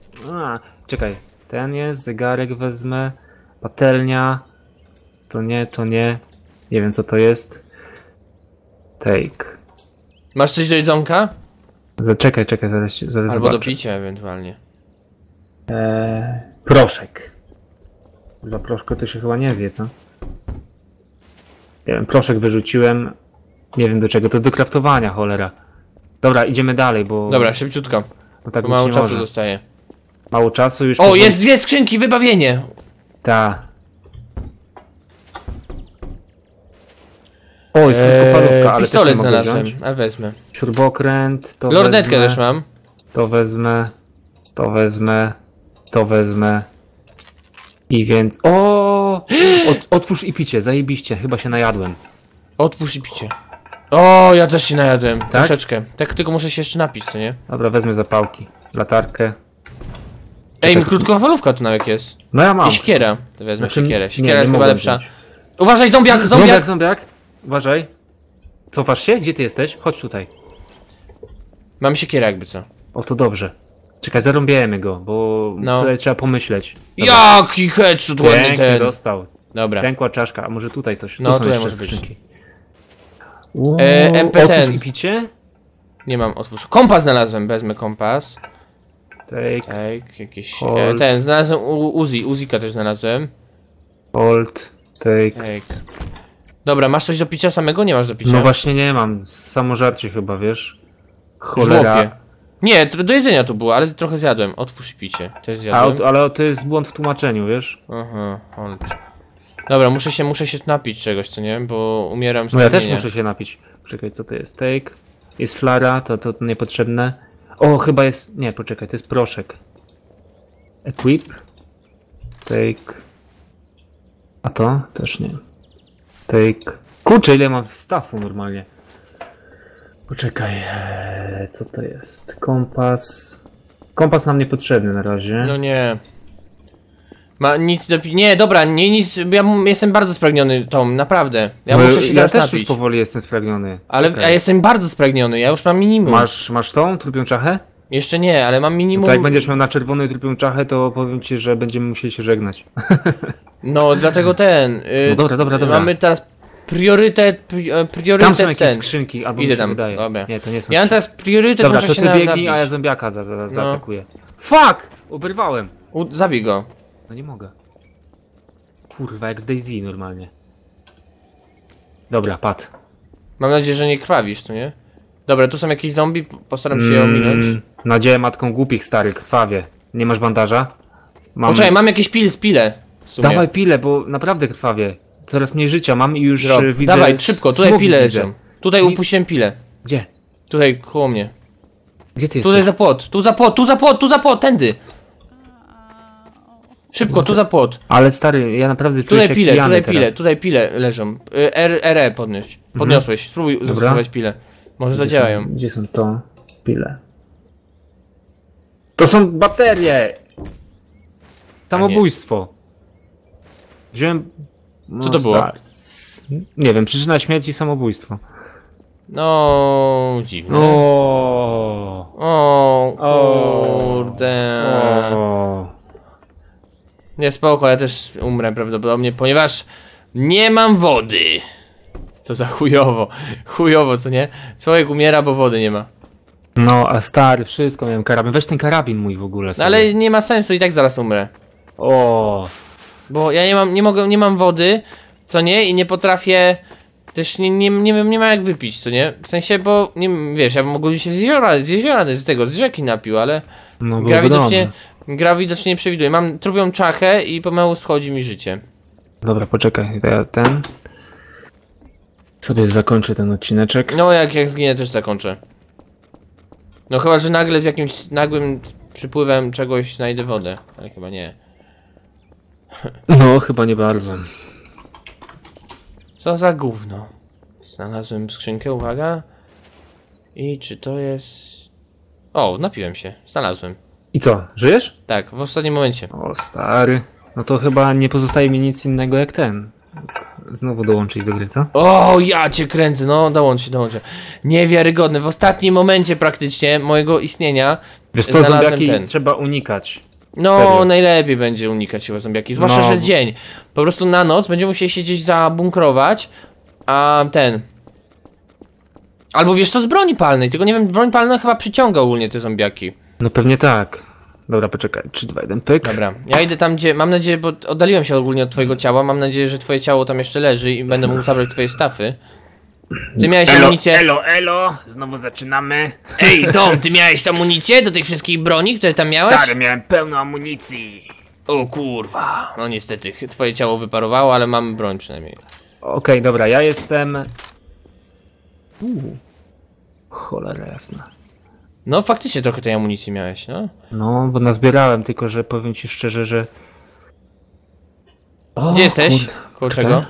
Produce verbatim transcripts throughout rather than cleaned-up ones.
A, czekaj. Ten jest, zegarek wezmę. Patelnia. To nie, to nie. Nie wiem co to jest. Take. Masz coś do jedzonka? Zaczekaj, czekaj, zaraz, zaraz Albo zobaczę. do picia ewentualnie. Eee, proszek. Dla proszku to się chyba nie wie, co? Nie wiem, proszek wyrzuciłem. Nie wiem do czego, to do kraftowania, cholera. Dobra, idziemy dalej, bo... Dobra, szybciutko. No tak Bo mało nie czasu może. zostaje. Mało czasu już... O, powoli- jest dwie skrzynki, wybawienie! Ta. O, jest krótkofalówka, ale pistolet też nie mogę znalazłem, wziąć. ale wezmę. Śrubokręt, to Lornetkę wezmę, też mam. to wezmę, to wezmę, to wezmę. I więc... O! Ot, otwórz i picie, zajebiście, chyba się najadłem. Otwórz i picie. O, ja też się najadłem. Troszeczkę. Tak, tylko muszę się jeszcze napić, co nie? Dobra, wezmę zapałki, latarkę. Ej, mi krótkofalówka tu nawet jest. No ja mam. I siekiera. To wezmę Znaczy, siekierę. nie, Siekiera nie jest chyba mogłem lepsza. wziąć. Uważaj, zombiak, Zombiak, zombiak! zombiak! Uważaj. Cofasz się? Gdzie ty jesteś? Chodź tutaj. Mam siekierę jakby co. O, to dobrze. Czekaj, zarąbiemy go, bo No. tutaj trzeba pomyśleć. Dobra. Jaki headshot ładny Pięknie ten. dostał. Dobra. Pękła czaszka, a może tutaj coś? No, Tu są tutaj jeszcze może być. skrzynki. E, M P ten. Otwórz i picie? Nie mam, otwórz. Kompas znalazłem, wezmę kompas. Take, Tak, jakiś... E, Hold. ten, znalazłem U- Uzi, Uzika też znalazłem. hold, take. Tak. Dobra, masz coś do picia samego? Nie masz do picia? No właśnie nie mam, samożarcie chyba, wiesz? Żłopie. Cholera. Nie, to do jedzenia tu było, ale trochę zjadłem. Otwórz i picie. Też A, zjadłem. ale to jest błąd w tłumaczeniu, wiesz? Aha, hold. Dobra, muszę się, muszę się napić czegoś, co nie? Bo umieram z No ja też pragnienia. muszę się napić. Czekaj, co to jest? Take. Jest flara, to, to niepotrzebne. O, chyba jest... Nie, poczekaj, to jest proszek. Equip. Take. A to? Też nie. Take. Kurczę, ile mam stafu normalnie. Poczekaj, eee, co to jest? Kompas. Kompas nam niepotrzebny na razie. No nie. Ma nic do pi... Nie, dobra, nie nic. Ja m- jestem bardzo spragniony Tom, naprawdę. Ja Bo muszę się ja teraz też napić. już powoli jestem spragniony. Ale Czekaj. ja jestem bardzo spragniony, ja już mam minimum. Masz, masz tą trupią czachę? Jeszcze nie, ale mam minimum. To jak będziesz miał na czerwoną i trupią czachę, to powiem ci, że będziemy musieli się żegnać. No, dlatego ten. y, No dobra, dobra, dobra. Mamy teraz priorytet. pri- e, Priorytet Tam są jakieś ten. skrzynki, albo Idę mi się tam, wydaje. dobra. Nie, to nie są Ja mam skrzynki. teraz priorytet, Dobra, muszę to się ty na, biegnij, napić. a ja zombiaka za, za, No. zaatakuję. Fuck! Oberwałem. U, zabij go. No nie mogę. Kurwa, jak w Daisy normalnie. Dobra, padł. Mam nadzieję, że nie krwawisz, to nie? Dobra, tu są jakieś zombie, p- postaram się je ominąć. Mm, nadzieję matką głupich, stary, krwawie. Nie masz bandaża? Mam... Poczekaj, mam jakieś pil, pile. w sumie. Dawaj pile, bo naprawdę krwawie. Coraz mniej życia mam i już Drop. y, widzę... Dawaj, szybko, tutaj smogi pile widzę. lecą. Tutaj I- upuściłem pile. Gdzie? Tutaj koło mnie. Gdzie ty Tutaj jesteś? za płot, tu za płot, tu za płot, tu za płot, tędy. Szybko, tu za płot. Ale stary, ja naprawdę czuję Tutaj się pile, jak pijany tutaj pile, teraz. tutaj pile leżą. Y, R, R E podnieść. Podniosłeś, spróbuj zastosować pile. Może Gdzie zadziałają. są, gdzie są to pile? To są baterie! Samobójstwo. Wziąłem... No, Co to było? stary. Nie wiem, przyczyna śmierci samobójstwo. No, dziwne. O. O, kurde. O. Nie, spoko, ja też umrę prawdopodobnie, ponieważ nie mam wody. Co za chujowo. Chujowo, co nie? Człowiek umiera, bo wody nie ma. No, a stary, wszystko miałem karabin. Weź ten karabin mój w ogóle No sobie. ale nie ma sensu, i tak zaraz umrę. O. Bo ja nie mam, nie mogę, nie mam wody, co nie? I nie potrafię... Też nie, nie, nie wiem, nie ma jak wypić, co nie? W sensie, bo, nie wiesz, ja bym mógł się z jeziora, z jeziora, z tego, z rzeki napił, ale... No, Gra byłoby widocznie, dobrze. gra widocznie nie przewiduje. Mam trupią czachę i pomału schodzi mi życie. Dobra, poczekaj, ja ten... Sobie zakończę ten odcineczek. No jak, jak zginę też zakończę. No chyba, że nagle w jakimś nagłym przypływem czegoś znajdę wodę. Ale chyba nie. No, chyba nie bardzo. Co za gówno. Znalazłem skrzynkę, uwaga. I czy to jest... O, napiłem się. Znalazłem. I co, żyjesz? Tak, w ostatnim momencie. O, stary. No to chyba nie pozostaje mi nic innego jak ten. Znowu dołączyć do gry, co? O, ja cię kręcę, no dołącz się, dołącz się. Niewiarygodne, w ostatnim momencie praktycznie mojego istnienia Wiesz co, znalazłem zombiaki ten. trzeba unikać. No, Serio. najlepiej będzie unikać chyba zombiaki, zwłaszcza, No. że jest dzień. Po prostu na noc będziemy musieli się gdzieś zabunkrować, a ten... Albo wiesz, to z broni palnej, tylko nie wiem, broń palna chyba przyciąga ogólnie te zombiaki. No pewnie tak. Dobra, poczekaj. trzy, dwa, jeden, pyk. Dobra, ja idę tam, gdzie, mam nadzieję, bo oddaliłem się ogólnie od twojego ciała, mam nadzieję, że twoje ciało tam jeszcze leży i będę mógł zabrać twoje stafy. Ty miałeś amunicję... elo, elo, znowu zaczynamy. Ej, Tom, ty miałeś amunicję do tych wszystkich broni, które tam miałeś? Stary, miałem pełno amunicji. O kurwa, no niestety, twoje ciało wyparowało, ale mamy broń przynajmniej. Okej, dobra, ja jestem... Uuu. Cholera jasna. No faktycznie trochę tej amunicji miałeś, no. No, bo nazbierałem, tylko że powiem ci szczerze, że... O, Gdzie jesteś? kurde. Koło czego?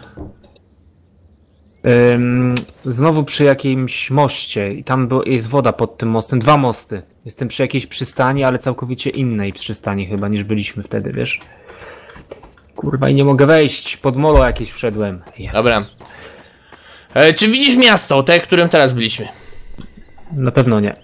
Ym, znowu przy jakimś moście i tam było, jest woda pod tym mostem, dwa mosty. Jestem przy jakiejś przystani, ale całkowicie innej przystani chyba niż byliśmy wtedy, wiesz? Kurwa i nie mogę wejść, pod molo jakieś wszedłem. Jezus. Dobra. E, czy widzisz miasto, te, w którym teraz byliśmy? Na pewno nie.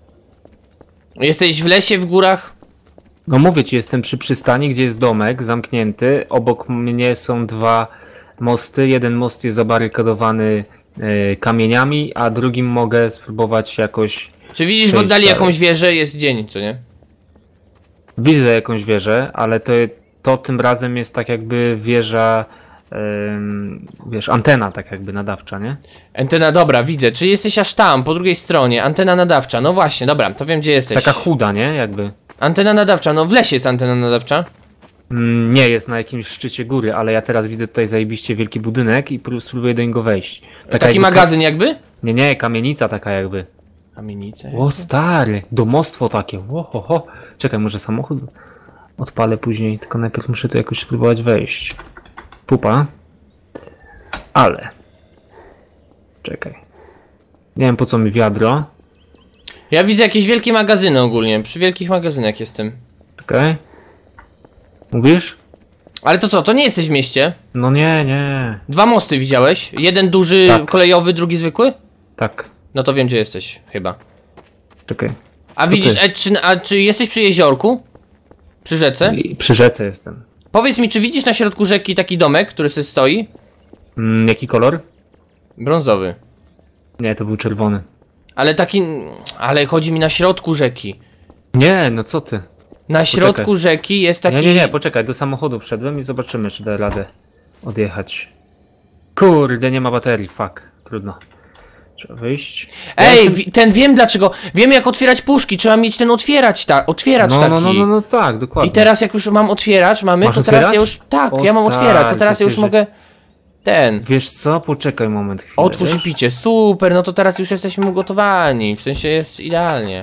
Jesteś w lesie, w górach? No mówię ci, jestem przy przystani, gdzie jest domek zamknięty. Obok mnie są dwa mosty. Jeden most jest zabarykadowany e, kamieniami, a drugim mogę spróbować jakoś... Czy widzisz w Przejdź oddali dalej. jakąś wieżę? Jest dzień, co nie? Widzę jakąś wieżę, ale to, to tym razem jest tak jakby wieża... Ym, wiesz, antena tak jakby nadawcza, nie? Antena, dobra, widzę. Czy jesteś aż tam, po drugiej stronie? Antena nadawcza, no właśnie, dobra, to wiem, gdzie jesteś. Taka chuda, nie? Jakby. Antena nadawcza, no w lesie jest antena nadawcza. Mm, nie, jest na jakimś szczycie góry, ale ja teraz widzę tutaj zajebiście wielki budynek i pró- spróbuję do niego wejść. Taka Taki jakby magazyn jakby? Ka- nie, nie, kamienica taka jakby. Kamienica. O stary, domostwo takie. Ło, ho, ho. Czekaj, może samochód odpalę później, tylko najpierw muszę tu jakoś spróbować wejść. Pupa. Ale. Czekaj. Nie wiem po co mi wiadro. Ja widzę jakieś wielkie magazyny ogólnie, przy wielkich magazynach jestem. Czekaj. Mówisz? Ale to co, to nie jesteś w mieście? No nie, nie. Dwa mosty widziałeś? Jeden duży Tak. kolejowy, drugi zwykły? Tak. No to wiem, gdzie jesteś, chyba. Czekaj. A Co widzisz, ty? e, czy, a czy jesteś przy jeziorku? Przy rzece? I przy rzece jestem. Powiedz mi, czy widzisz na środku rzeki taki domek, który sobie stoi? Mm, jaki kolor? Brązowy. Nie, to był czerwony. Ale taki... Ale chodzi mi na środku rzeki. Nie, no co ty? Na środku rzeki jest taki... Nie, nie, nie, poczekaj, do samochodu wszedłem i zobaczymy, czy da radę odjechać. Kurde, nie ma baterii, fuck. Trudno. Trzeba wyjść. Ja Ej, jestem- wi- ten wiem dlaczego. Wiem jak otwierać puszki, trzeba mieć ten otwierać, ta, otwieracz no, taki. no, no, no, no, tak, dokładnie. I teraz jak już mam otwieracz, mamy, Masz to teraz otwieracz? ja już... Tak, O, ja mam stary, otwierać, to teraz to ja już ty, że- mogę... Ten... Wiesz co? Poczekaj moment, chwilę. Otwórz wiesz? picie, super, no to teraz już jesteśmy ugotowani, w sensie jest idealnie.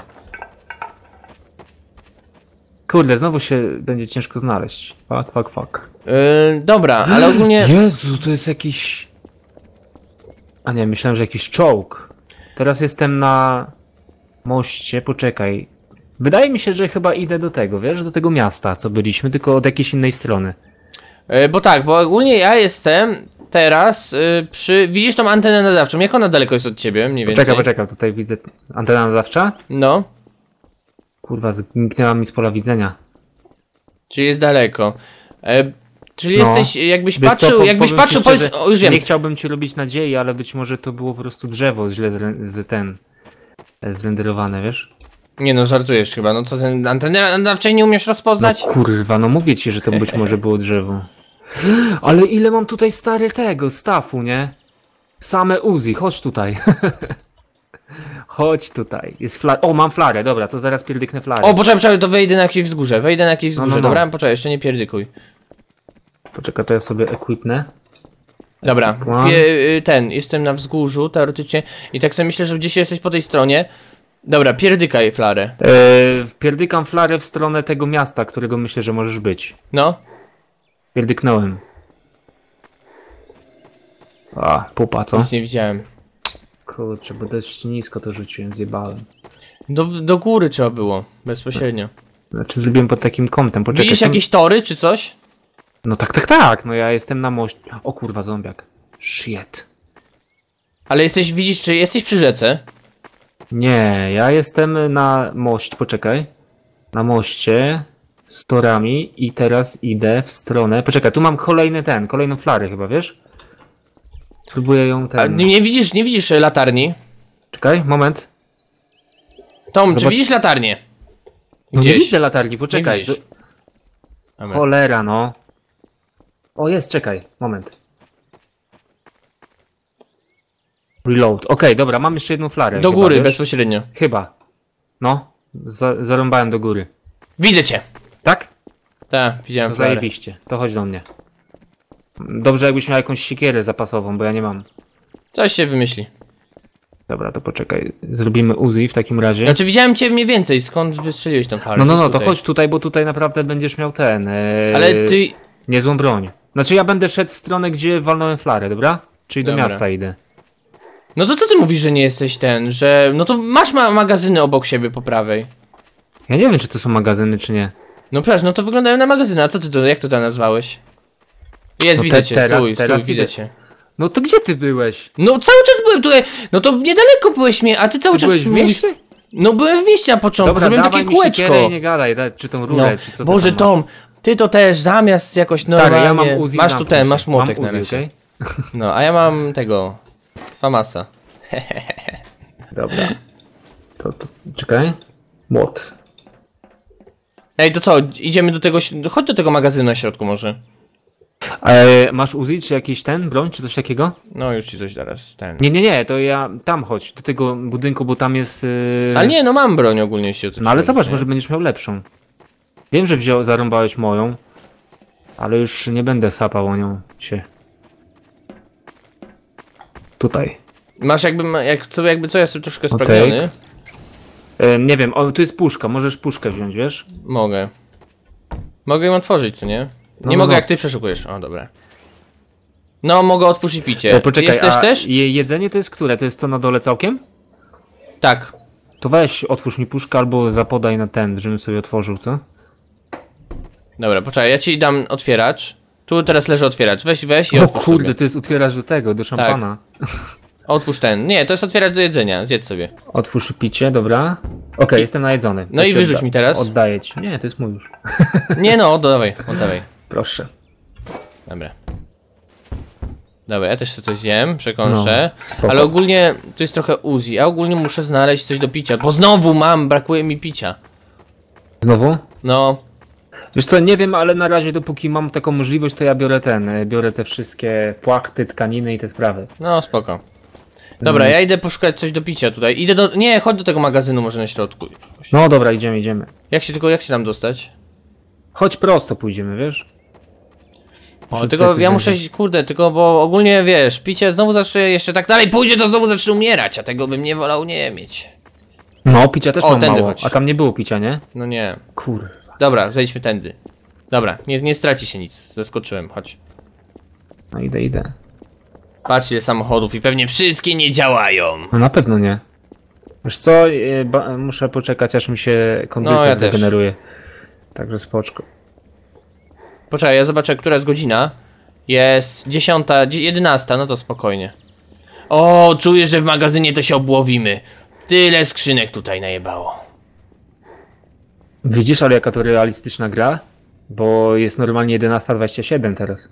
Kurde, znowu się będzie ciężko znaleźć. Fuck, fuck, fuck. Yy, dobra, ale ogólnie... Jezu, to jest jakiś... A nie, myślałem, że jakiś czołg. Teraz jestem na moście, poczekaj. Wydaje mi się, że chyba idę do tego, wiesz, do tego miasta, co byliśmy, tylko od jakiejś innej strony. Yy, bo tak, bo ogólnie ja jestem teraz yy, przy... Widzisz tą antenę nadawczą, jak ona daleko jest od ciebie, mniej więcej? Poczekaj, poczekaj, tutaj widzę antena nadawcza. No, Kurwa, zniknęła mi z pola widzenia. czyli jest daleko. Yy, czyli No. jesteś, jakbyś Wiesz co, patrzył, po- jakbyś powiem ci patrzył, szczerze, powiedz, o, już wiem. Nie chciałbym ci robić nadziei, ale być może to było po prostu drzewo źle zre- z ten... zrenderowane, wiesz? Nie no, żartujesz chyba, no co ten anteny nadawczej nie umiesz No rozpoznać? kurwa, no mówię ci, że to być może było drzewo. Ale ile mam tutaj stary tego, stafu, nie? Same Uzi, chodź tutaj. Chodź tutaj. Jest fla... O, mam flarę, dobra, to zaraz pierdyknę flarę. O, poczekaj, poczekaj, to wejdę na jakieś wzgórze, wejdę na jakieś No, no, wzgórze, no. dobra? Poczekaj, jeszcze nie pierdykuj. Poczekaj, to ja sobie equipnę. Dobra, Mam. pie, y, ten, jestem na wzgórzu, teoretycznie, i tak sobie myślę, że gdzieś jesteś po tej stronie. Dobra, pierdykaj flarę. Eee, pierdykam flarę w stronę tego miasta, którego myślę, że możesz być. No, Pierdyknąłem. A, pupa, co? nic nie widziałem. Kurczę, bo dość nisko to rzuciłem, zjebałem. Do, do góry trzeba było, bezpośrednio. Znaczy zrobiłem pod takim kątem, poczekaj. Widzisz tam- jakieś tory, czy coś? No tak, tak, tak, no ja jestem na moście. O kurwa, zombiak. Shit. Ale jesteś, widzisz, czy jesteś przy rzece? Nie, ja jestem na moście, poczekaj. na moście z torami i teraz idę w stronę... Poczekaj, tu mam kolejny ten, kolejną flarę chyba, wiesz? Próbuję ją ten... A nie widzisz, nie widzisz latarni? Czekaj, moment. Tom, Zobacz... czy widzisz latarnię? No nie widzę latarni, Nie poczekaj. widzisz. Do... Cholera, no. O, jest, czekaj, moment. Reload. Okej, okay, dobra, mam jeszcze jedną flarę. Do chyba, góry, wiesz? bezpośrednio. Chyba. No, za zarąbałem do góry. Widzę cię. Tak? Tak, widziałem To flarę. zajebiście, to chodź do mnie. Dobrze, jakbyś miał jakąś siekierę zapasową, bo ja nie mam. Coś się wymyśli. Dobra, to poczekaj. Zrobimy Uzi w takim razie. Znaczy widziałem cię mniej więcej, skąd wystrzeliłeś tą flarę? No, no, no, Tutaj. to chodź tutaj, bo tutaj naprawdę będziesz miał ten... Ee, Ale ty... niezłą broń. Znaczy ja będę szedł w stronę, gdzie walnąłem flarę, dobra? Czyli do Dobra. miasta idę. No to co ty mówisz, że nie jesteś ten, że... No to masz ma magazyny obok siebie po prawej. Ja nie wiem, czy to są magazyny, czy nie. No przecież, no to wyglądają na magazyny, a co ty to, jak to tam nazwałeś? Jest, No widzę te- cię, teraz- stój, teraz stój, widzę idę. cię. No to gdzie ty byłeś? No cały czas byłem tutaj, no to niedaleko byłeś mnie, a ty cały Ty czas byłeś w mówisz... mieście? No byłem w mieście na początku, Dobra, zrobiłem dawaj takie mi siekierę kółeczko. i nie gadaj, daj, czy tą rurę, No, czy co ty Boże tam masz. Tom, ty to też zamiast jakoś Stary, normalnie... ja mam Uzi, masz tu zamknij ten, się. masz młotek mam na Uzi, razie. okej? No, a ja mam tego... Famasa. Dobra. To, to, czekaj. Młot. Ej, to co, idziemy do tego... Chodź do tego magazynu na środku może. E, masz Uzi, czy jakiś ten, broń, czy coś takiego? No już ci coś teraz, ten... Nie, nie, nie, to ja tam chodź, do tego budynku, bo tam jest... Yy... Ale nie, no mam broń ogólnie, jeśli o to No ale chodzi, zobacz, nie? może będziesz miał lepszą. Wiem, że wziął, zarąbałeś moją, ale już nie będę sapał o nią się. Tutaj. Masz jakby, ma- jak co, jakby co, ja jestem troszkę Okej. spragniony. E, nie wiem, o, tu jest puszka, możesz puszkę wziąć, wiesz? Mogę. Mogę ją otworzyć, co nie? No, Nie no, mogę, no. jak ty przeszukujesz. O, dobra. No, mogę otworzyć picie. E, poczekaj, Jesteś a też? je, jedzenie to jest które? To jest to na dole całkiem? Tak. To weź, otwórz mi puszkę albo zapodaj na ten, żebym sobie otworzył, co? Dobra, poczekaj, ja ci dam otwieracz. Tu teraz leży otwieracz. Weź, weź i O otwórz kurde, sobie. to jest otwierasz do tego, do szampana. Otwórz ten. Nie, to jest otwieracz do jedzenia. Zjedz sobie. Otwórz picie, dobra. Okej, jestem najedzony. No To i ci wyrzuć odda- mi teraz. Oddaję ci. Nie, to jest mój już. Nie no, oddawaj, oddawaj. Proszę. Dobra. Dobra, ja też sobie coś zjem, przekąszę. No, spoko. ale ogólnie tu jest trochę Uzi. Ja ogólnie muszę znaleźć coś do picia, bo znowu mam, brakuje mi picia. Znowu? No, Wiesz co, nie wiem, ale na razie dopóki mam taką możliwość, to ja biorę ten, e, biorę te wszystkie płachty, tkaniny i te sprawy. no spoko. Dobra, ja idę poszukać coś do picia tutaj. Idę do... Nie, chodź do tego magazynu może na środku. No dobra, idziemy, idziemy. Jak się tylko, jak się tam dostać? Chodź prosto pójdziemy, wiesz? O, Że tylko ty ja coś muszę, będzie. kurde, tylko bo ogólnie wiesz, picie znowu zacznie jeszcze tak dalej pójdzie, to znowu zacznę umierać, a tego bym nie wolał nie mieć. No, picia też O, mam tędy mało, chodź. a tam nie było picia, nie? No nie. Kur... Dobra, zejdźmy tędy. Dobra, nie, nie straci się nic, zaskoczyłem, chodź. No idę, idę. Patrz ile samochodów i pewnie wszystkie nie działają. No na pewno nie. Wiesz co, e, ba, muszę poczekać, aż mi się kondycja No, ja też. zregeneruje. Także spoczko. Poczekaj, ja zobaczę, która jest godzina. Jest dziesiąta, dzie- jedenasta, no to spokojnie. O, czuję, że w magazynie to się obłowimy. Tyle skrzynek tutaj najebało. Widzisz, ale jaka to realistyczna gra? Bo jest normalnie jedenasta dwadzieścia siedem teraz.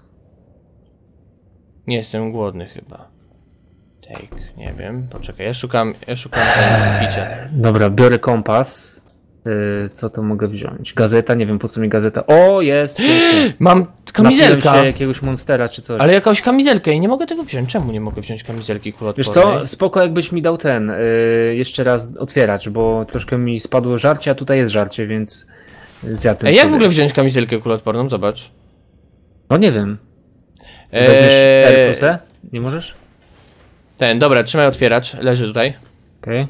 Nie jestem głodny chyba. Take, nie wiem, poczekaj, ja szukam, ja szukam ten picia. Dobra, biorę kompas. Yy, co to mogę wziąć? Gazeta, nie wiem po co mi gazeta. O, jest! pięknie. Mam Napiłem kamizelka, się jakiegoś monstera czy coś. ale jakąś kamizelkę i nie mogę tego wziąć. Czemu nie mogę wziąć kamizelki Wiesz kuloodpornej? co, spoko jakbyś mi dał ten, yy, jeszcze raz otwieracz, bo troszkę mi spadło żarcie, a tutaj jest żarcie, więc zjadłem Ej, jak sobie. w ogóle wziąć kamizelkę kuloodporną? Zobacz. No nie wiem. Weźmiesz Eee, R plus E? Nie możesz? ten, dobra, trzymaj otwieracz, leży tutaj. Okej.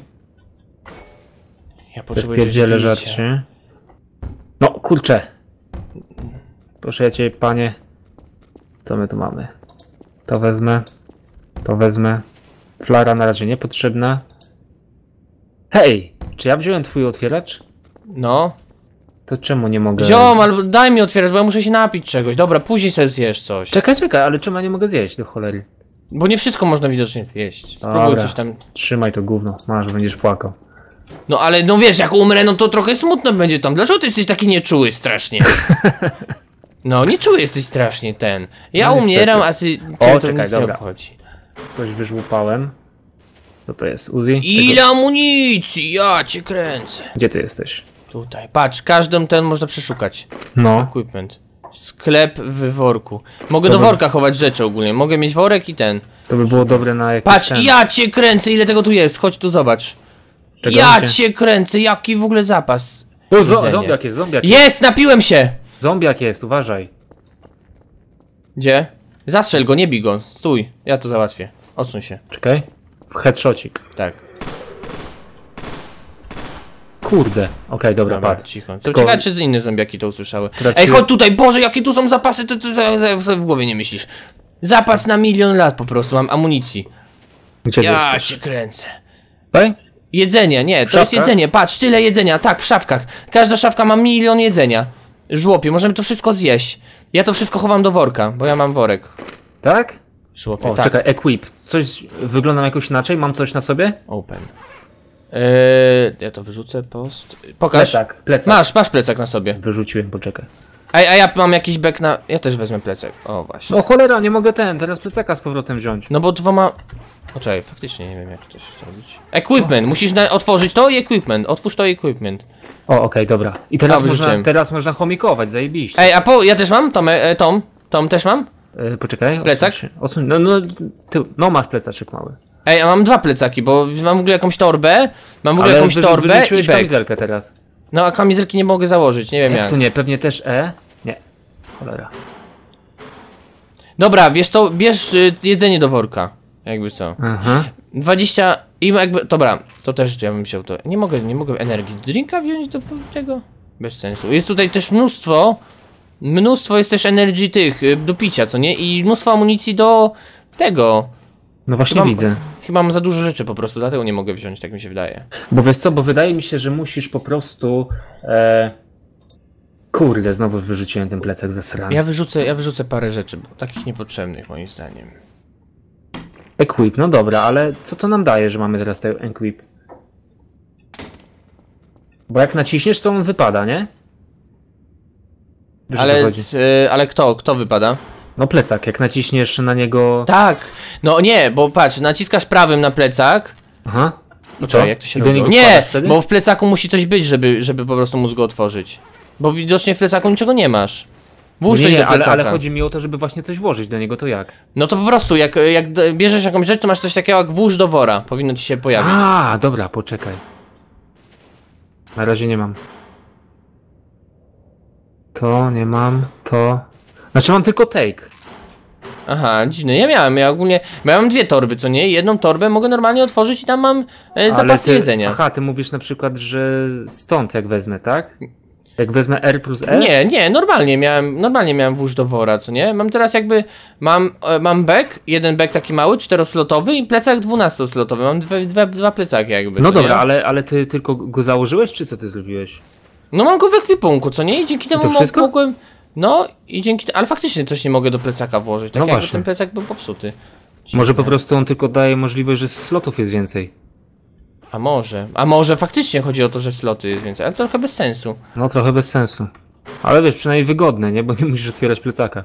Ja Okay. potrzebuję coś do Pierdzielę picia. żarcie. No kurczę. Proszę ja cię, panie. Co my tu mamy? To wezmę. To wezmę. Flara na razie niepotrzebna. Hej! Czy ja wziąłem twój otwieracz? No. To czemu nie mogę... Ziom, albo daj mi otwierać, bo ja muszę się napić czegoś. Dobra, później sobie zjesz coś. Czekaj, czekaj, ale czemu ja nie mogę zjeść do cholery? Bo nie wszystko można widocznie zjeść. Spróbuj Dobra. coś tam. Trzymaj to gówno. Masz, będziesz płakał. No ale no wiesz, jak umrę, no to trochę smutno będzie tam. Dlaczego ty jesteś taki nieczuły strasznie? No, nieczuły jesteś strasznie ten. Ja No, umieram, niestety. a ty... cię O, to czekaj, nic nie dobra. obchodzi. Coś wyżłupałem. Co to jest? Uzi? Ile Tego... amunicji? Ja cię kręcę. Gdzie ty jesteś? Tutaj, patrz, każdą ten można przeszukać. No. Equipment. Sklep w worku. Mogę To do by- worka chować rzeczy ogólnie. Mogę mieć worek i ten. To by było dobre na jakiś Patrz, ten... ja cię kręcę, ile tego tu jest. Chodź tu, zobacz. Czego Ja macie? cię kręcę, jaki w ogóle zapas. O, zo Jedzenie. zombiak jest, zombiak jest. Jest, napiłem się! Zombiak jest, uważaj. Gdzie? Zastrzel go, nie bij go. Stój, ja to załatwię. Odsuń się. Czekaj. Headshotcik. Tak. Kurde. Okej, dobra, Dobra, patrz. cicho. Co Tylko- ciekawe, czy inne zombiaki to usłyszały. Traciłem- Ej, chodź tutaj, Boże, jakie tu są zapasy, to ty za- za- za- w głowie nie myślisz. Zapas na milion lat po prostu, mam amunicji. Gdzie Ja jesteś? cię kręcę. Tutaj? Jedzenie, nie, to jest szafkach? jedzenie, patrz, tyle jedzenia, tak, w szafkach. Każda szafka ma milion jedzenia. Żłopie, możemy to wszystko zjeść. Ja to wszystko chowam do worka, bo ja mam worek. Tak? Żłopie, O, tak. czekaj, equip. Coś wygląda jakoś inaczej? Mam coś na sobie? Open. Eee, ja to wyrzucę, post. Pokaż. Plecak, plecak. Masz, masz plecak na sobie. Wyrzuciłem, poczekaj. A, a ja mam jakiś bek na... Ja też wezmę plecak. O, właśnie. No cholera, nie mogę ten, teraz plecaka z powrotem wziąć. No bo dwoma... Poczekaj, faktycznie nie wiem jak to się zrobić. Equipment, musisz na... otworzyć to i equipment. Otwórz to i equipment. O, okej, dobra. I teraz, A, można, wyrzuciłem. teraz można chomikować, zajebiście. Ej, a po... ja też mam? Tom, e, Tom? Tom też mam? E, poczekaj. Plecak? odsuń się. Odsuń, no, no, ty, no masz plecaczek mały. Ej, a mam dwa plecaki, bo mam w ogóle jakąś torbę. Mam w ogóle jakąś wyrzu- torbę i wyrzuciłeś bek. kamizelkę teraz. No a kamizelki nie mogę założyć, nie wiem Jak jak. to nie, pewnie też E? Nie. Cholera. Dobra, wiesz to, bierz y, jedzenie do worka. Jakby co. Aha. dwadzieścia i jakby, dobra, to też ja bym wziął to. Nie mogę, nie mogę energii drinka wziąć do tego? Bez sensu. Jest tutaj też mnóstwo, mnóstwo jest też energii tych, y, do picia, co nie? I mnóstwo amunicji do tego. No właśnie Chyba- widzę. Chyba mam za dużo rzeczy po prostu, dlatego nie mogę wziąć, tak mi się wydaje. Bo wiesz co, bo wydaje mi się, że musisz po prostu... E... Kurde, znowu wyrzuciłem ten plecak ze srany. Ja wyrzucę, ja wyrzucę parę rzeczy, bo takich niepotrzebnych moim zdaniem. Equip, no dobra, ale co to nam daje, że mamy teraz ten equip? Bo jak naciśniesz, to on wypada, nie? Wiesz, o co Ale, chodzi? z, y, ale kto, kto wypada? No plecak, jak naciśniesz na niego... Tak, no nie, bo patrz, naciskasz prawym na plecak. Aha. No co? czekaj, jak to się I do robi? niego Nie, wkładasz wtedy? bo w plecaku musi coś być, żeby, żeby po prostu móc go otworzyć. Bo widocznie w plecaku niczego nie masz. Włóż Nie, coś nie, do ale, plecaka. ale chodzi mi o to, żeby właśnie coś włożyć do niego, to jak? No to po prostu, jak, jak d- bierzesz jakąś rzecz, to masz coś takiego jak włóż do wora. Powinno ci się pojawić. A, dobra, poczekaj. Na razie nie mam. To nie mam, to... Znaczy mam tylko take. Aha, dziwne, ja miałem, ja ogólnie, bo ja mam dwie torby, co nie? Jedną torbę mogę normalnie otworzyć i tam mam e, zapasy ty, jedzenia. Aha, ty mówisz na przykład, że stąd jak wezmę, tak? Jak wezmę R plus R? Nie, nie, normalnie miałem, normalnie miałem włóż do wora, co nie? Mam teraz jakby, mam, e, mam bek, jeden bek taki mały, czteroslotowy i plecak dwunastoslotowy, mam dwa, dwa, dwa plecaki jakby, No co dobra, nie? ale, ale ty tylko go założyłeś, czy co ty zrobiłeś? No mam go w ekwipunku, co nie? I dzięki temu to mo- wszystko? mogłem, no i dzięki, te- ale faktycznie coś nie mogę do plecaka włożyć, tak No jakby właśnie. ten plecak był popsuty. Może po prostu on tylko daje możliwość, że slotów jest więcej. A może, a może faktycznie chodzi o to, że sloty jest więcej, ale to trochę bez sensu. No trochę bez sensu. Ale wiesz, przynajmniej wygodne, nie? Bo nie musisz otwierać plecaka.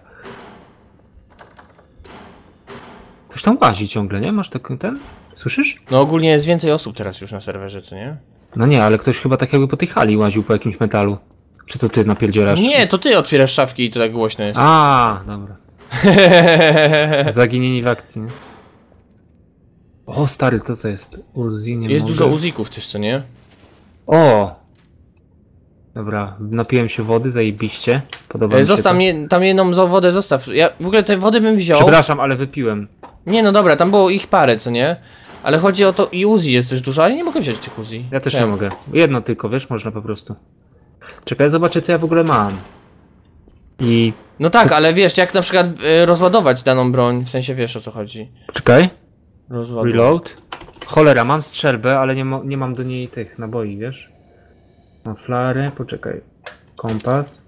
Coś tam łazi ciągle, nie? Masz taki ten? Słyszysz? No ogólnie jest więcej osób teraz już na serwerze, co nie? No nie, ale ktoś chyba tak jakby po tej hali łaził po jakimś metalu. Czy to ty napierdzielasz? Nie, to ty otwierasz szafki i to tak głośno jest. A, dobra. Zaginieni w akcji, nie? O, stary, to co jest? Uzi, nie Jest mogę. dużo uzików też, co nie? O! Dobra, napiłem się wody, zajebiście. Podoba mi E, się Zostaw to. mnie, tam jedną za wodę zostaw. Ja w ogóle te wody bym wziął. Przepraszam, ale wypiłem. Nie no dobra, tam było ich parę, co nie? Ale chodzi o to i Uzi jest też dużo, ale nie mogę wziąć tych Uzi. Ja też Czemu? nie mogę. Jedno tylko, wiesz, można po prostu. Czekaj, zobaczę co ja w ogóle mam. I... No tak, ale wiesz, jak na przykład e, rozładować daną broń, w sensie wiesz o co chodzi. Czekaj. Rozładować. Reload. Cholera, mam strzelbę, ale nie, mo nie mam do niej tych naboi, wiesz? Mam flary, poczekaj. Kompas.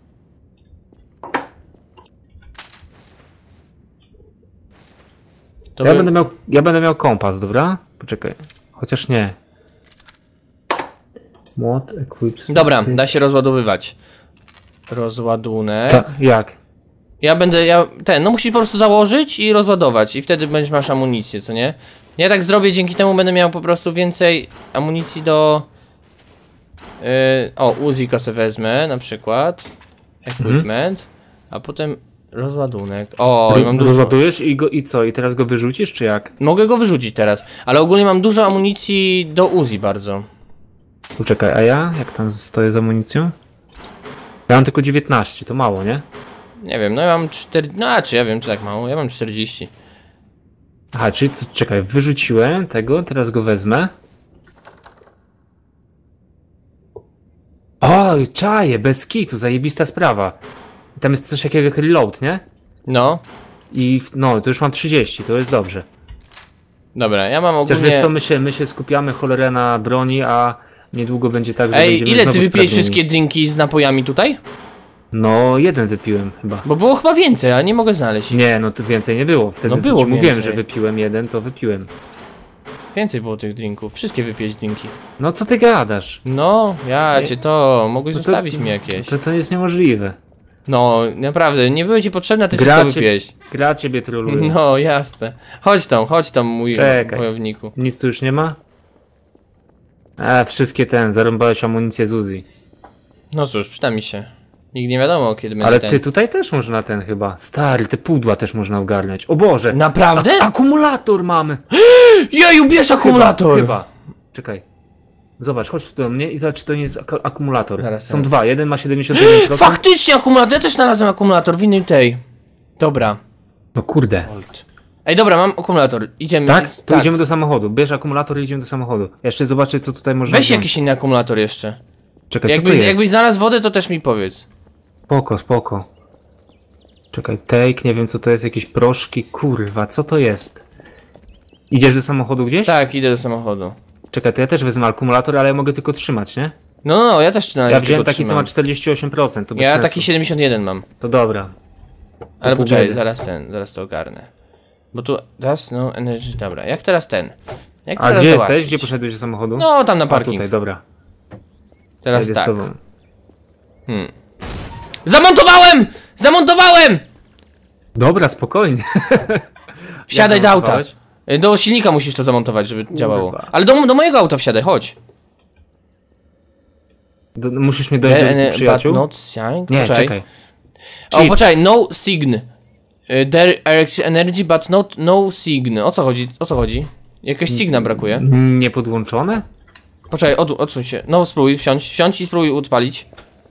To Ja by... będę miał, ja będę miał kompas, dobra? Poczekaj. Chociaż nie. Młot, equip... Dobra, da się rozładowywać. Rozładunek. Tak, jak? Ja będę, ja, ten, no musisz po prostu założyć i rozładować i wtedy będziesz masz amunicję, co nie? Ja tak zrobię, dzięki temu będę miał po prostu więcej amunicji do... Yy, o, Uzika sobie wezmę, na przykład. Equipment. Mhm. A potem rozładunek. O, i mam dużo. Rozładujesz i, go, i co? I teraz go wyrzucisz, czy jak? Mogę go wyrzucić teraz, ale ogólnie mam dużo amunicji do Uzi bardzo. Poczekaj, a ja? Jak tam stoję z amunicją? Ja mam tylko dziewiętnaście, to mało, nie? Nie wiem, no ja mam cztery... No a czy ja wiem, czy tak mało? Ja mam czterdzieści. Aha, czyli co, czekaj, wyrzuciłem tego, teraz go wezmę. O, czaję, bez kitu, zajebista sprawa. Tam jest coś takiego jak reload, nie? No. I no, to już mam trzydzieści, to jest dobrze. Dobra, ja mam ogólnie... Chociaż wiesz co, my się, my się skupiamy cholerę na broni, a niedługo będzie tak, że Ej, ile ty wypijesz wszystkie drinki z napojami tutaj? No, jeden wypiłem chyba. Bo było chyba więcej, a nie mogę znaleźć. Nie, no to więcej nie było. Wtedy no było mówiłem, więcej. że wypiłem jeden, to wypiłem. Więcej było tych drinków, wszystkie wypiłeś drinki. No co ty gadasz? No, ja cię to, mogłeś to, zostawić mi jakieś. To, to jest niemożliwe. No, naprawdę, nie były ci potrzebne, ty gra wszystko wypiłeś. Gra ciebie troluje. No, jasne. Chodź tam, chodź tam, mój Czekaj. wojowniku. Nic tu już nie ma? A, wszystkie ten, zarąbałeś amunicję z Uzi. No cóż, przyda mi się. Nigdy nie wiadomo, kiedy będzie Ale ten. ty tutaj też można ten chyba. Stary, te pudła też można ogarniać. O Boże! Naprawdę? A akumulator mamy! Jeju, bierz akumulator! Chyba, chyba. Czekaj. Zobacz, chodź tu do mnie i zobacz, czy to nie jest ak akumulator. Zaraz, Są zaraz. dwa, jeden ma siedemdziesiąt jeden procent. Faktycznie akumulator, ja też znalazłem akumulator w innej tej. Dobra. No kurde. Ej, dobra, mam akumulator. Idziemy. Tak? To idziemy do samochodu. Bierz akumulator i idziemy do samochodu. Jeszcze zobaczę, co tutaj można Weź wziąć. jakiś inny akumulator jeszcze. Czekaj, Jakbyś, co to jest? jakbyś znalazł wodę, to też mi powiedz. Spoko, spoko. Czekaj, take, nie wiem co to jest, jakieś proszki, kurwa, co to jest? Idziesz do samochodu gdzieś? Tak, idę do samochodu. Czekaj, to ja też wezmę akumulator, ale ja mogę tylko trzymać, nie? No, no, no, ja też na razie Ja wziąłem tylko taki, co trzymam. ma czterdzieści osiem procent, to bez Ja sensu. taki siedemdziesiąt jeden mam. To dobra. Ale pół poczekaj, biedy. zaraz ten, zaraz to ogarnę. Bo tu, teraz, no, energy, dobra. Jak teraz ten? Jak A teraz gdzie załatwić? jesteś? Gdzie poszedłeś do samochodu? No, tam na A parking. tutaj, dobra. Teraz Jedę z tak. tobą. Hmm. Zamontowałem! Zamontowałem! Dobra, spokojnie. Wsiadaj Jak do auta. zamontowałeś? Do silnika musisz to zamontować, żeby działało. Kurwa. Ale do, do mojego auta wsiadaj, chodź. Do, musisz mnie dojść do Ene- listy przyjaciół? but not signed? Nie, Poczekaj. czekaj. O, Cheat. poczekaj, no sign. Y, There are energy, but not no sign. O co chodzi? O co chodzi? Jakiegoś signa brakuje. Niepodłączone? Poczekaj, od, odsuń się. No, spróbuj wsiąść, wsiąść i spróbuj odpalić.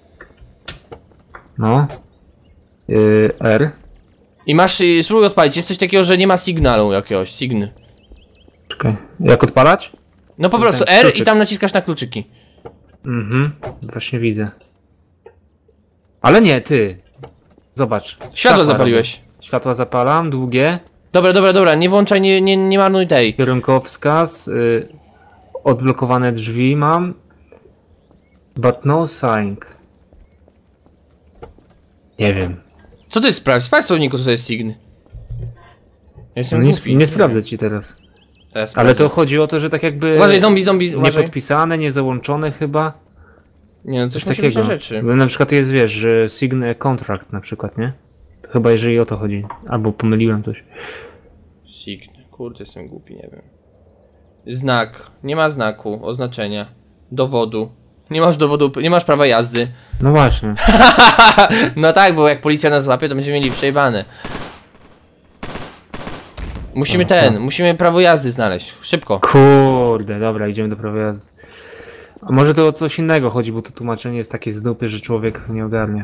No. Yy, R. I masz, y, spróbuj odpalić. Jest coś takiego, że nie ma sygnalu jakiegoś, sign. Czekaj. Jak odpalać? No po No prostu ten R kluczyk. i tam naciskasz na kluczyki. Mhm. Właśnie widzę. Ale nie, ty. Zobacz. Światło zapaliłeś. robię. Światła zapalam, długie. Dobra, dobra, dobra, nie włączaj, nie, nie, nie marnuj tej. Kierunkowskaz. Y, odblokowane drzwi mam. But no sign. Nie wiem. Co ty sprawdź? Sprawdź w słowniku, co to jest sign. Ja jestem No nie, głupi. nie sprawdzę ci teraz. Teraz Ale to sprawdzę. chodzi o to, że tak jakby... Uważaj, zombie, zombie, uważaj. Niepodpisane, niezałączone chyba. Nie no, coś Coś musi być na takiego. rzeczy. Na przykład jest, wiesz, że sign a contract na przykład, nie? To chyba jeżeli o to chodzi. Albo pomyliłem coś. Sign. Kurde, jestem głupi, nie wiem. Znak. Nie ma znaku, oznaczenia. Dowodu. Nie masz dowodu, nie masz prawa jazdy. No właśnie. No tak, bo jak policja nas złapie, to będziemy mieli przejebane. Musimy No, ten, tak. musimy prawo jazdy znaleźć. Szybko. Kurde, dobra, idziemy do prawa jazdy. A może to o coś innego chodzi, bo to tłumaczenie jest takie z dupy, że człowiek nie ogarnie.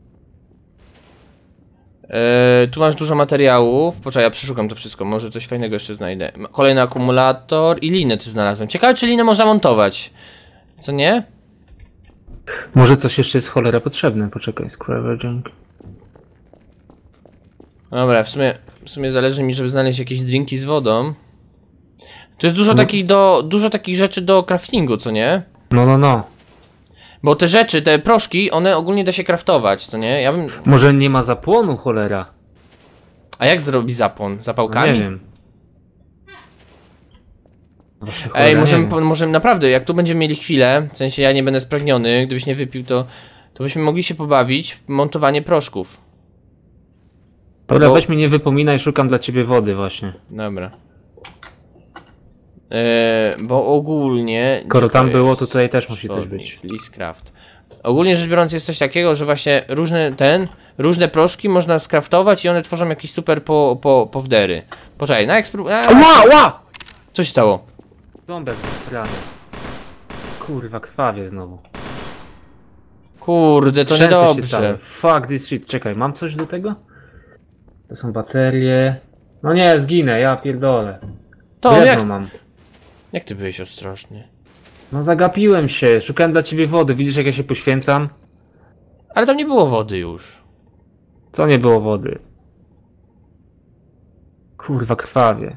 Eee, tu masz dużo materiałów. Poczekaj, ja przeszukam to wszystko. Może coś fajnego jeszcze znajdę. Ma- Kolejny akumulator i linę tu znalazłem. Ciekawe, czy linę można montować. Co nie? Może coś jeszcze jest cholera potrzebne. Poczekaj, scavenging. Dobra, w sumie, w sumie zależy mi, żeby znaleźć jakieś drinki z wodą. Tu jest dużo No. takich do, dużo takich rzeczy do craftingu, co nie? No, no, no. Bo te rzeczy, te proszki, one ogólnie da się craftować, co nie? Ja bym... Może nie ma zapłonu, cholera. A jak zrobi zapłon? No, Zapałkami? nie wiem. Właśnie, Ej, cholera, możemy, nie po- wiem. możemy naprawdę, jak tu będziemy mieli chwilę, w sensie ja nie będę spragniony, gdybyś nie wypił, to, to byśmy mogli się pobawić w montowanie proszków. Dobra, bo- weź mi nie wypominaj, szukam dla ciebie wody właśnie. Dobra. Eee, bo ogólnie... Skoro gdzie tam to było, jest? to tutaj też musi coś Przewodnik, być. Leasecraft. Ogólnie rzecz biorąc jest coś takiego, że właśnie różne ten, różne proszki można skraftować i one tworzą jakieś super po, po, powdery. Poczekaj, na ekspru... a- Ła, ła! Co się stało? Ząbek strany. Kurwa, krwawie znowu. Kurde, to Trzęsę się cały. niedobrze. Fuck this shit. Czekaj, mam coś do tego? To są baterie. No nie, zginę, ja pierdolę. To Drewno jak, mam. jak ty byłeś ostrożny? No zagapiłem się, szukałem dla ciebie wody. Widzisz, jak ja się poświęcam? Ale tam nie było wody już. Co nie było wody? Kurwa, krwawie.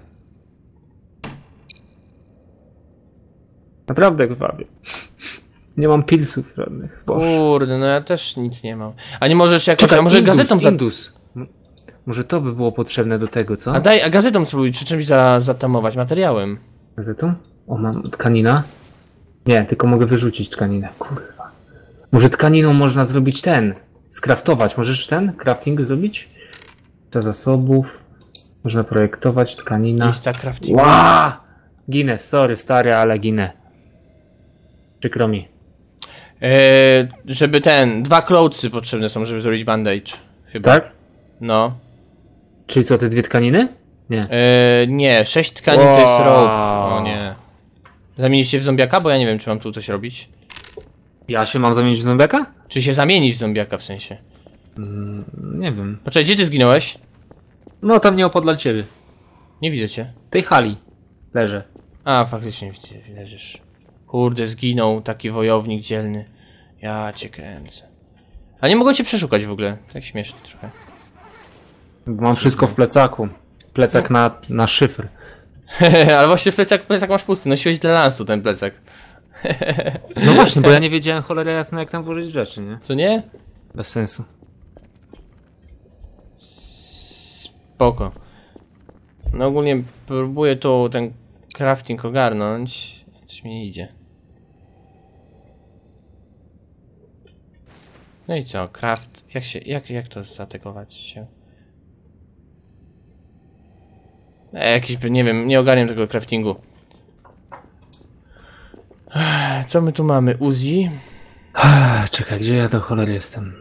Naprawdę krwawie. Nie mam pilsów żadnych. Boże. Kurde, no ja też nic nie mam. A nie możesz jakoś, Czekaj, a może Indus, gazetą za... Indus. M- Może to by było potrzebne do tego, co? A daj, a gazetą spróbuj, czy czymś za, zatamować, materiałem. Gazetą? O, mam tkanina? Nie, tylko mogę wyrzucić tkaninę. Kurwa. Może tkaniną można zrobić ten. Skraftować. Możesz ten? Crafting zrobić? Za zasobów. Można projektować tkanina. Lista crafting. Ła! Ginę, sorry stary, ale ginę. Przykro mi. Eee, żeby ten, dwa clothesy potrzebne są, żeby zrobić bandage. Chyba. Tak? No. Czyli co, te dwie tkaniny? Nie. Eee, nie, sześć tkanin to jest Wow. rope. O nie. Zamienić się w zombiaka? Bo ja nie wiem, czy mam tu coś robić. Ja się mam zamienić w zombiaka? Czy się zamienić w zombiaka w sensie? Mm, nie wiem. Poczekaj, gdzie ty zginąłeś? No tam nie opodal ciebie. Nie widzę cię. W tej hali. Leżę. A, faktycznie widzę, leżysz. Kurde, zginął taki wojownik dzielny. Ja cię kręcę. A nie mogę cię przeszukać w ogóle. Tak śmiesznie trochę. Mam wszystko w plecaku. Plecak na, na szyfr. Ale właśnie plecak, plecak masz pusty. Nosiłeś dla lansu ten plecak. No właśnie, bo ja nie wiedziałem cholera jasna jak tam włożyć rzeczy, nie? Co nie? Bez sensu. Spoko. No ogólnie próbuję tu ten crafting ogarnąć. Coś mi nie idzie. No i co? Craft. Jak się. Jak, jak to zaatakować się? E, jakiś. Nie wiem, nie ogarniam tego craftingu. Ech, co my tu mamy? Uzi? Ah, czekaj, gdzie ja do cholery jestem?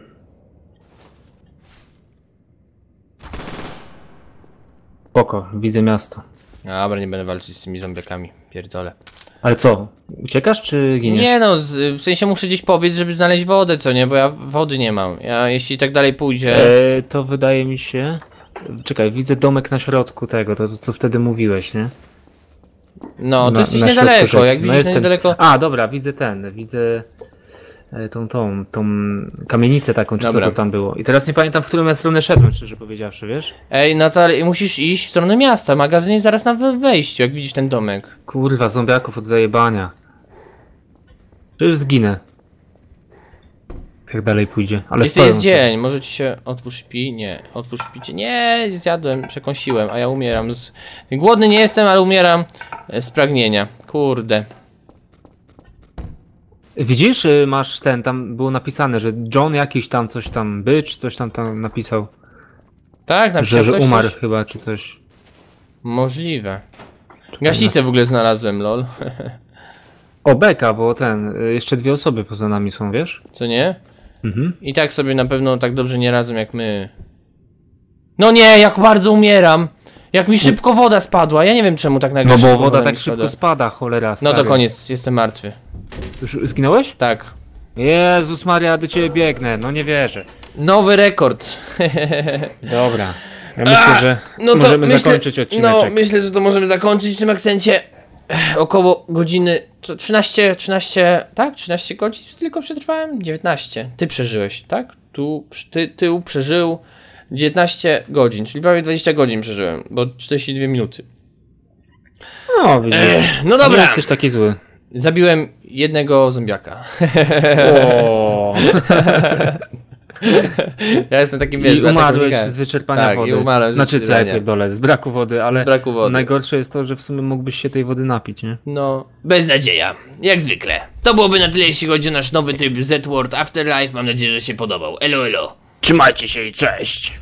Spoko, widzę miasto. Dobra, nie będę walczyć z tymi zombiakami. Pierdolę. Ale co? Uciekasz czy giniesz? Nie no, z, w sensie muszę gdzieś pobiec, żeby znaleźć wodę, co nie? Bo ja wody nie mam. Ja jeśli tak dalej pójdzie... E, to wydaje mi się... Czekaj, widzę domek na środku tego, to, to co wtedy mówiłeś, nie? No, to Na- jesteś na środku niedaleko, rzeki. jak No widzisz jestem- niedaleko... A, dobra, widzę ten, widzę e, tą, tą, tą kamienicę taką, czy Dobra. co to tam było. I teraz nie pamiętam, w którą ja stronę szedłem, szczerze powiedziawszy, wiesz? Ej, Natal, musisz iść w stronę miasta, magazyn jest zaraz na we- wejściu, jak widzisz ten domek. Kurwa, zombiaków od zajebania. Przecież zginę. Jak dalej pójdzie. Ale Jest, stoją jest tu. dzień, może ci się otwórz pi? Nie, otwórz picie. Nie, zjadłem, przekąsiłem, a ja umieram. Z... Głodny nie jestem, ale umieram e, z pragnienia. Kurde. Widzisz, y, masz ten, tam było napisane, że John jakiś tam coś tam bycz, coś tam tam napisał, Tak, napisał że, że ktoś umarł coś? chyba, czy coś. Możliwe. Gaśnicę w ogóle znalazłem, lol. O, beka, bo ten, y, jeszcze dwie osoby poza nami są, wiesz? Co nie? Mhm. I tak sobie na pewno tak dobrze nie radzą jak my. No nie, jak bardzo umieram. Jak mi szybko woda spadła. Ja nie wiem czemu tak nagle No bo szybko woda mi tak spada. szybko spada, cholera, No stary. to koniec, jestem martwy. Już zginąłeś? Tak. Jezus Maria, do ciebie biegnę, no nie wierzę. Nowy rekord. Dobra. Ja myślę, że No to możemy myślę, zakończyć odcinek. No, myślę, że to możemy zakończyć w tym akcencie. Ech, Około godziny. Co, trzynaście, trzynaście, tak? trzynaście godzin tylko przetrwałem? dziewiętnaście. Ty przeżyłeś, tak? Tu, ty, tył przeżył dziewiętnaście godzin, czyli prawie dwadzieścia godzin przeżyłem, bo czterdzieści dwie minuty. No, widzisz. No Nie dobra, jesteś taki zły. zabiłem jednego zombiaka. O. Ja jestem takim, wiesz, I umarłeś unikałem. z wyczerpania Tak, wody. i umarłem z Znaczy co ja wyczerpania. pierdolę, z braku wody, ale Z braku wody. najgorsze jest to, że w sumie mógłbyś się tej wody napić, nie? No, beznadzieja, jak zwykle. To byłoby na tyle, jeśli chodzi o nasz nowy tryb Z-World Afterlife. Mam nadzieję, że się podobał. Elo, elo. Trzymajcie się i cześć!